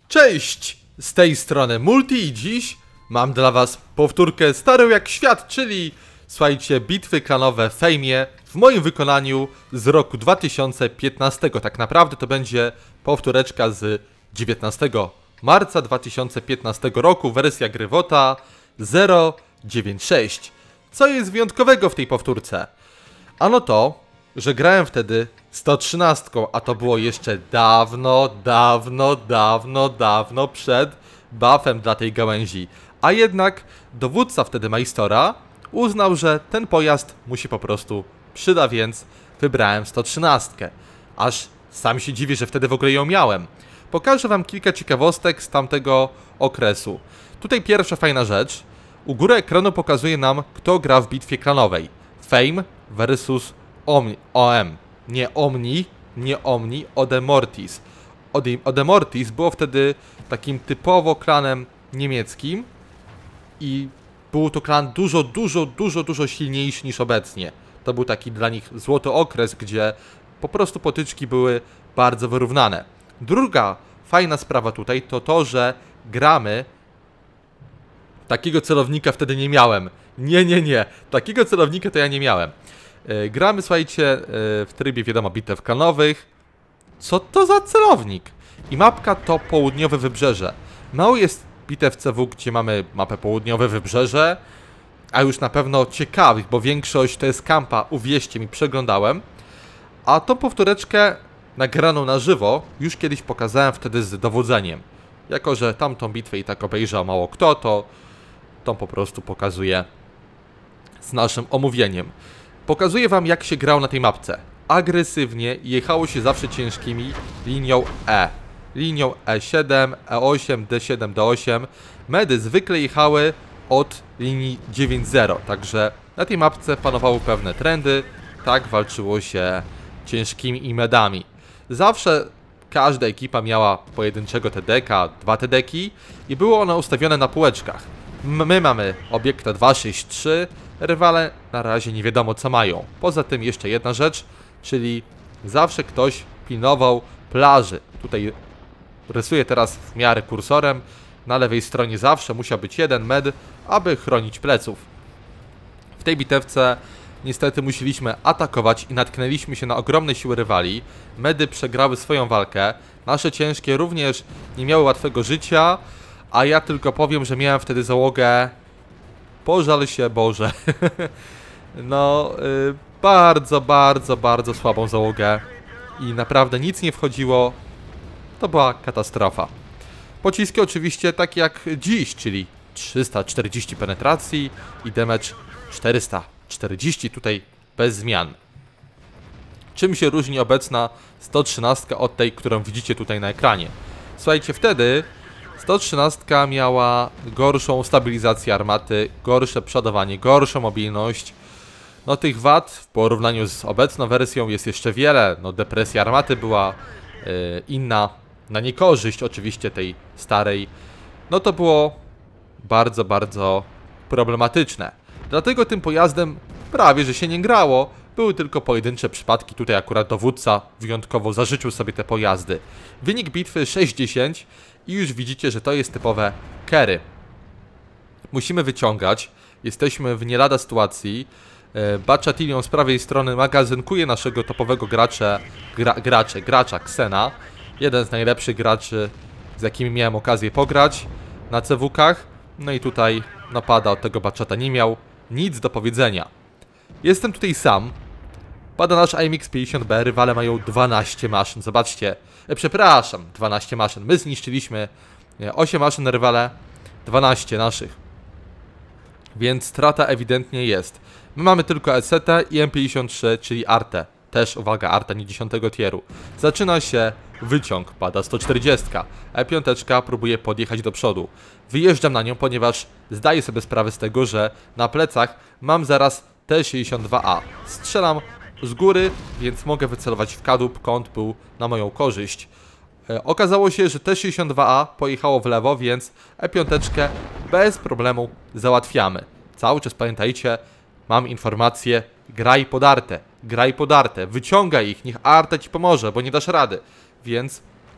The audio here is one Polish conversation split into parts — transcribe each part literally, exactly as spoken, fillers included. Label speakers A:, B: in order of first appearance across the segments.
A: Cześć! Z tej strony Multi i dziś mam dla was powtórkę starą jak świat, czyli słuchajcie, bitwy klanowe w Fejmie w moim wykonaniu z roku dwa tysiące piętnastego. Tak naprawdę to będzie powtóreczka z dziewiętnastego marca dwa tysiące piętnastego roku, wersja gry WOTA zero dziewięć sześć. Co jest wyjątkowego w tej powtórce? Ano to, że grałem wtedy sto trzynastką, a to było jeszcze dawno, dawno, dawno, dawno przed buffem dla tej gałęzi. A jednak dowódca wtedy Majstora uznał, że ten pojazd mu się po prostu przyda, więc wybrałem sto trzynastkę. Aż sam się dziwię, że wtedy w ogóle ją miałem. Pokażę wam kilka ciekawostek z tamtego okresu. Tutaj pierwsza fajna rzecz. U góry ekranu pokazuje nam, kto gra w bitwie klanowej. Fame versus Omni, O M. Nie Omni, nie Omni, Odemortis. Odemortis było wtedy takim typowo klanem niemieckim i był to klan dużo, dużo, dużo, dużo silniejszy niż obecnie. To był taki dla nich złoty okres, gdzie po prostu potyczki były bardzo wyrównane. Druga fajna sprawa tutaj to to, że gramy... Takiego celownika wtedy nie miałem. Nie, nie, nie. Takiego celownika to ja nie miałem. Yy, gramy, słuchajcie, yy, w trybie, wiadomo, bitew klanowych. Co to za celownik? I mapka to południowe wybrzeże. Mało jest bitew C W, gdzie mamy mapę południowe wybrzeże, a już na pewno ciekawych, bo większość to jest kampa, uwierzcie mi, przeglądałem. A tą powtóreczkę nagraną na żywo już kiedyś pokazałem wtedy z dowodzeniem. Jako że tamtą bitwę i tak obejrzał mało kto, to tą po prostu pokazuję z naszym omówieniem. Pokazuję wam, jak się grał na tej mapce. Agresywnie jechało się zawsze ciężkimi linią E. Linią E siedem, E osiem, D siedem, D osiem. Medy zwykle jechały od linii dziewięć zero. Także na tej mapce panowały pewne trendy. Tak walczyło się ciężkimi i medami. Zawsze każda ekipa miała pojedynczego T D K, dwa T D ki i było one ustawione na półeczkach. My mamy obiekta dwa sześć trzy, rywale na razie nie wiadomo co mają. Poza tym jeszcze jedna rzecz, czyli zawsze ktoś pilnował plaży. Tutaj rysuję teraz w miarę kursorem. Na lewej stronie zawsze musiał być jeden med, aby chronić pleców. W tej bitewce niestety musieliśmy atakować i natknęliśmy się na ogromne siły rywali. Medy przegrały swoją walkę. Nasze ciężkie również nie miały łatwego życia. A ja tylko powiem, że miałem wtedy załogę... Pożal się Boże. No, yy, bardzo, bardzo, bardzo słabą załogę. I naprawdę nic nie wchodziło. To była katastrofa. Pociski oczywiście takie jak dziś, czyli trzysta czterdzieści penetracji i damage czterysta czterdzieści tutaj bez zmian. Czym się różni obecna sto trzynastka od tej, którą widzicie tutaj na ekranie? Słuchajcie, wtedy sto trzynastka miała gorszą stabilizację armaty, gorsze przodowanie, gorszą mobilność. No tych wad w porównaniu z obecną wersją jest jeszcze wiele. No depresja armaty była yy, inna, na niekorzyść oczywiście tej starej. No to było bardzo, bardzo problematyczne. Dlatego tym pojazdem prawie że się nie grało. Były tylko pojedyncze przypadki. Tutaj akurat dowódca wyjątkowo zażyczył sobie te pojazdy. Wynik bitwy sześć dziesięć i już widzicie, że to jest typowe carry. Musimy wyciągać. Jesteśmy w nie lada sytuacji. Bachatilion z prawej strony magazynkuje naszego topowego gracza, gra, gracze, gracza Xena. Jeden z najlepszych graczy, z jakimi miałem okazję pograć na C W kach. No i tutaj napada od tego Bachata nie miał nic do powiedzenia. Jestem tutaj sam. Pada nasz A M X pięćdziesiąt B, rywale mają dwanaście maszyn. Zobaczcie, e, przepraszam, dwanaście maszyn. My zniszczyliśmy nie, osiem maszyn, rywale dwanaście naszych. Więc strata ewidentnie jest. My mamy tylko E C T i M pięćdziesiąt trzy, czyli Arte. Też, uwaga, Arta nie dziesiątego tieru. Zaczyna się wyciąg, pada sto czterdzieści. E pięć próbuje podjechać do przodu. Wyjeżdżam na nią, ponieważ zdaję sobie sprawę z tego, że na plecach mam zaraz T sześćdziesiąt dwa A. Strzelam z góry, więc mogę wycelować w kadłub, kąt był na moją korzyść. E, okazało się, że T sześćdziesiąt dwa A pojechało w lewo, więc E pięć bez problemu załatwiamy. Cały czas pamiętajcie, mam informację, graj pod Artę, graj pod Artę, wyciągaj ich, niech Arta ci pomoże, bo nie dasz rady. Więc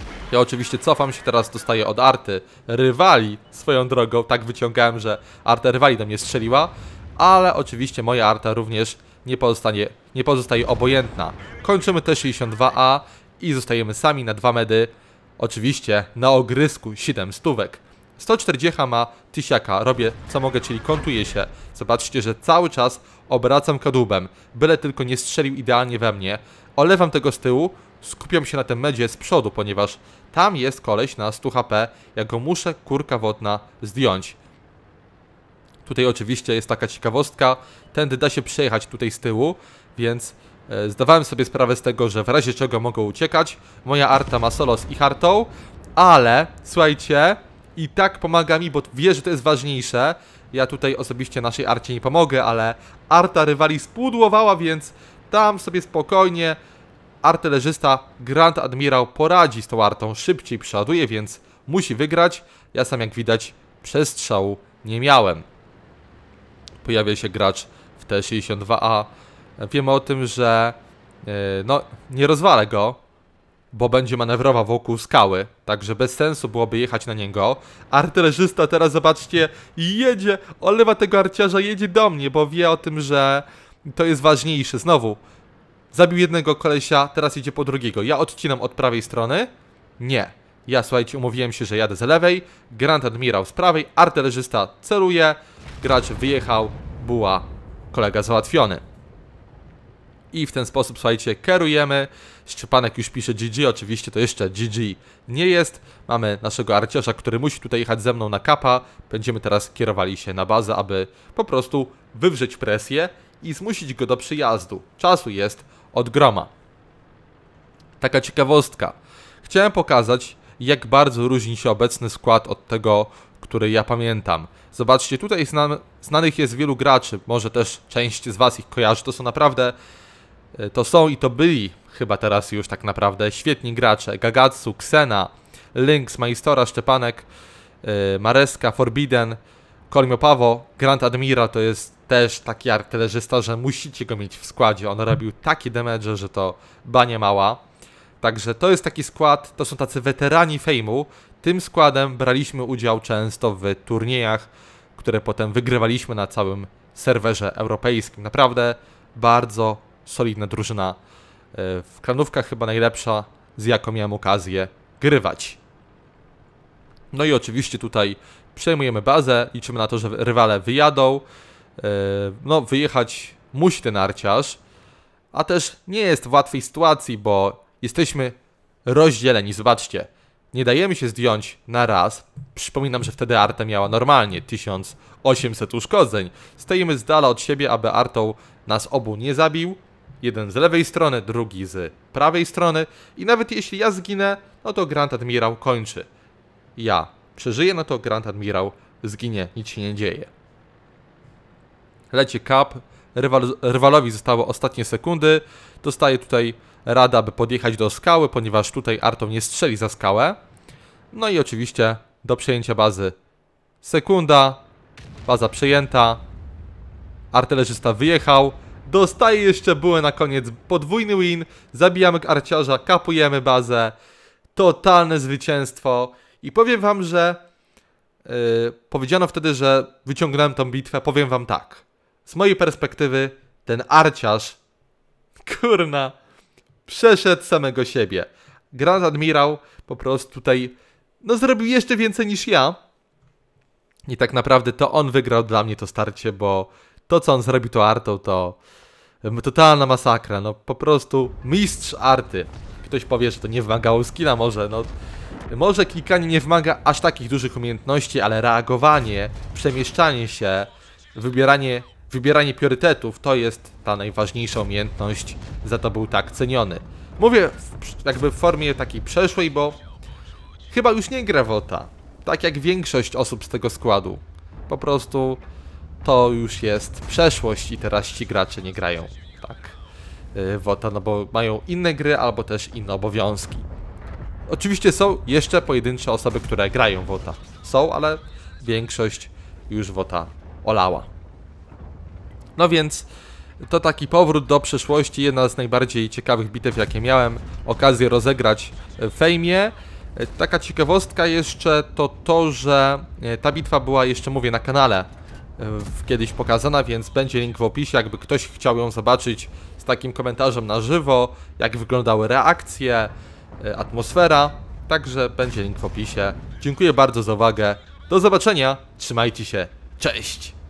A: Ja oczywiście cofam się, teraz dostaję od arty rywali swoją drogą. Tak wyciągałem, że arta rywali do mnie strzeliła. Ale oczywiście moja arta również nie pozostanie, nie pozostaje obojętna. Kończymy T sześćdziesiąt dwa A i zostajemy sami na dwa medy. Oczywiście na ogrysku siedem stówek. sto czterdzieści ma tysiaka, robię co mogę, czyli kontuję się. Zobaczcie, że cały czas obracam kadłubem, byle tylko nie strzelił idealnie we mnie. Olewam tego z tyłu, skupiam się na tym medzie z przodu, ponieważ tam jest koleś na sto H P, ja go muszę, kurka wodna, zdjąć. Tutaj oczywiście jest taka ciekawostka, tędy da się przejechać tutaj z tyłu, więc e, zdawałem sobie sprawę z tego, że w razie czego mogą uciekać. Moja arta ma solo z ich artą, ale słuchajcie, i tak pomaga mi, bo wie, że to jest ważniejsze. Ja tutaj osobiście naszej arcie nie pomogę, ale arta rywali spudłowała, więc tam sobie spokojnie artylerzysta Grand Admiral poradzi z tą artą, szybciej przeładuje, więc musi wygrać. Ja sam, jak widać, przestrzału nie miałem. Pojawia się gracz w T sześćdziesiąt dwa A. Wiemy o tym, że yy, no, nie rozwalę go, bo będzie manewrował wokół skały, także bez sensu byłoby jechać na niego. Artylerzysta teraz, zobaczcie, jedzie, olewa tego arciarza, jedzie do mnie, bo wie o tym, że to jest ważniejsze. Znowu, zabił jednego kolesia, teraz idzie po drugiego. Ja odcinam od prawej strony? Nie. Ja, słuchajcie, umówiłem się, że jadę z lewej, Grand Admiral z prawej, artylerzysta celuje, gracz wyjechał, buła, kolega załatwiony. I w ten sposób, słuchajcie, kierujemy. Szczepanek już pisze G G, oczywiście to jeszcze G G nie jest. Mamy naszego arciarza, który musi tutaj jechać ze mną na kapa. Będziemy teraz kierowali się na bazę, aby po prostu wywrzeć presję i zmusić go do przyjazdu. Czasu jest od groma. Taka ciekawostka. Chciałem pokazać, jak bardzo różni się obecny skład od tego, który ja pamiętam. Zobaczcie, tutaj zna, znanych jest wielu graczy, może też część z was ich kojarzy. To są naprawdę, to są i to byli chyba teraz już tak naprawdę świetni gracze. Gagatsu, Xena, Lynx, Majstora, Szczepanek, yy, Mareska, Forbidden, Kolmio Pawo, Grand Admiral to jest też taki artylerzysta, że musicie go mieć w składzie. On robił takie damage, że to bania mała. Także to jest taki skład, to są tacy weterani fejmu. Tym składem braliśmy udział często w turniejach, które potem wygrywaliśmy na całym serwerze europejskim. Naprawdę bardzo solidna drużyna. W klanówkach chyba najlepsza, z jaką miałem okazję grywać. No i oczywiście tutaj przejmujemy bazę, liczymy na to, że rywale wyjadą. No, wyjechać musi ten arciarz, a też nie jest w łatwej sytuacji, bo jesteśmy rozdzieleni. Zobaczcie, nie dajemy się zdjąć na raz. Przypominam, że wtedy arta miała normalnie tysiąc osiemset uszkodzeń. Stoimy z dala od siebie, aby artą nas obu nie zabił. Jeden z lewej strony, drugi z prawej strony. I nawet jeśli ja zginę, no to Grand Admiral kończy. Ja przeżyję, no to Grand Admiral zginie, nic się nie dzieje. Leci kap, Rywal, rywalowi zostały ostatnie sekundy. Dostaje tutaj radę, aby podjechać do skały, ponieważ tutaj artą nie strzeli za skałę. No i oczywiście do przejęcia bazy sekunda. Baza przejęta. Artylerzysta wyjechał. Dostaje jeszcze bułę na koniec. Podwójny win. Zabijamy arciarza, kapujemy bazę. Totalne zwycięstwo. I powiem wam, że yy, powiedziano wtedy, że wyciągnąłem tą bitwę. Powiem wam tak. Z mojej perspektywy ten arciarz, kurna, przeszedł samego siebie. Grand Admiral po prostu tutaj, no, zrobił jeszcze więcej niż ja. I tak naprawdę to on wygrał dla mnie to starcie, bo to, co on zrobił to artą, to totalna masakra. No po prostu mistrz arty. Ktoś powie, że to nie wymagało skilla, może, no. Może klikanie nie wymaga aż takich dużych umiejętności, ale reagowanie, przemieszczanie się, wybieranie... Wybieranie priorytetów to jest ta najważniejsza umiejętność, za to był tak ceniony. Mówię w, jakby w formie takiej przeszłej, bo chyba już nie gra WOTA. Tak jak większość osób z tego składu. Po prostu to już jest przeszłość i teraz ci gracze nie grają tak yy, WOTA, no bo mają inne gry albo też inne obowiązki. Oczywiście są jeszcze pojedyncze osoby, które grają WOTA. Są, ale większość już WOTA olała. No więc to taki powrót do przeszłości, jedna z najbardziej ciekawych bitew, jakie miałem okazję rozegrać w fejmie. E, Taka ciekawostka jeszcze to to, że e, ta bitwa była jeszcze, mówię, na kanale e, w- kiedyś pokazana, więc będzie link w opisie, jakby ktoś chciał ją zobaczyć z takim komentarzem na żywo, jak wyglądały reakcje, e, atmosfera. Także będzie link w opisie. Dziękuję bardzo za uwagę. Do zobaczenia. Trzymajcie się. Cześć!